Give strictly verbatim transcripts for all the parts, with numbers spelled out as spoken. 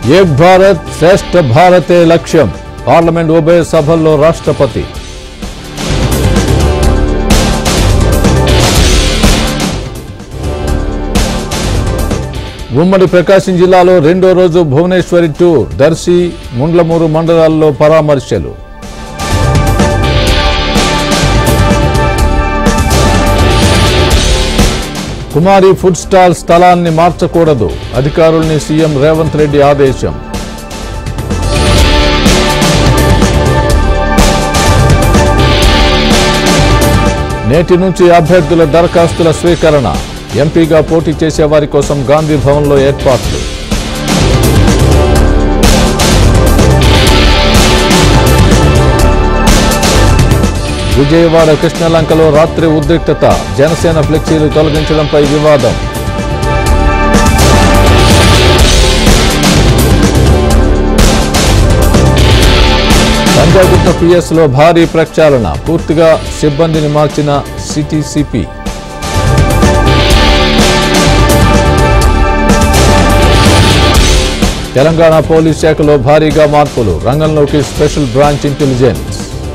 ఏక్ భారత్ శ్రేష్ఠ భారతే లక్ష్యం పార్లమెంట్ ఉభయ సభల్లో రాష్ట్రపతి. ఉమ్మడి ప్రకాశం జిల్లాలో రెండో రోజు భువనేశ్వరి టూర్. దర్శి, ముండ్లమూరు మండలాల్లో పరామర్శలు. కుమారి ఫుడ్ స్టాల్ స్థలాన్ని మార్చకూడదు, అధికారుల్ని సీఎం రేవంత్ రెడ్డి ఆదేశం. నేటి నుంచి అభ్యర్థుల దరఖాస్తుల స్వీకరణ. ఎంపీగా పోటీ చేసే వారి కోసం గాంధీ భవన్లో ఏర్పాట్లు. విజయవాడ కృష్ణలంకలో రాత్రి ఉద్రిక్తత. జనసేన ఫ్లెక్సీలు తొలగించడంపై వివాదం. పంజాగుట్ట పిఎస్ లో భారీ ప్రక్షాళన. పూర్తిగా సిబ్బందిని మార్చిన సిటీ సిపి. తెలంగాణ పోలీస్ శాఖలో భారీగా మార్పులు. రంగంలోకి స్పెషల్ బ్రాంచ్ ఇంటెలిజెన్స్.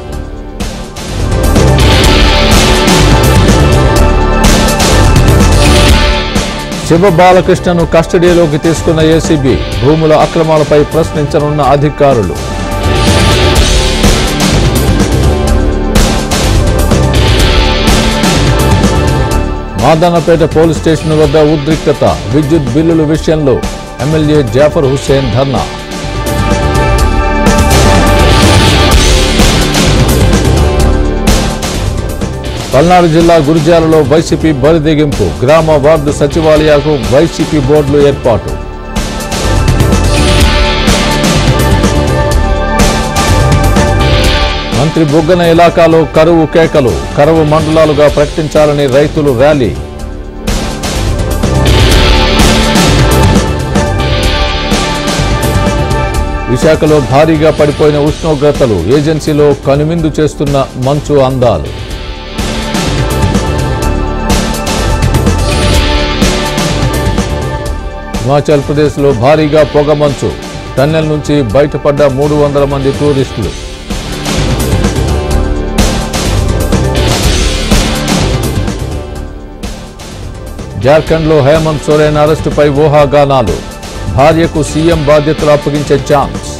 శివ బాలకృష్ణను కస్టడీలోకి తీసుకున్న ఏసీబీ. భూముల అక్రమాలపై ప్రశ్నించనున్న అధికారులు. మాదన్నపేట పోలీస్ స్టేషన్ వద్ద ఉద్రిక్తత. విద్యుత్ బిల్లుల విషయంలో ఎమ్మెల్యే జాఫర్ హుస్సేన్ ధర్నా. పల్నాడు జిల్లా గురిజాలలో వైసీపీ బరిదెగింపు. గ్రామ వార్డు సచివాలయాలకు వైసీపీ బోర్డులు ఏర్పాటు. మంత్రి బుగ్గన ఇలాకాలో కరువు కేకలు. కరువు మండలాలుగా ప్రకటించాలని రైతులు ర్యాలీ. విశాఖలో భారీగా పడిపోయిన ఉష్ణోగ్రతలు. ఏజెన్సీలో కనువిందు చేస్తున్న మంచు అందాలు. హిమాచల్ ప్రదేశ్లో భారీగా పొగమంచు. టన్నెల్ నుంచి బయటపడ్డ మూడు వందల మంది టూరిస్టులు. జార్ఖండ్లో హేమంత్ సోరెన్ అరెస్టుపై ఊహాగానాలు. భార్యకు సీఎం బాధ్యతలు అప్పగించే ఛాన్స్.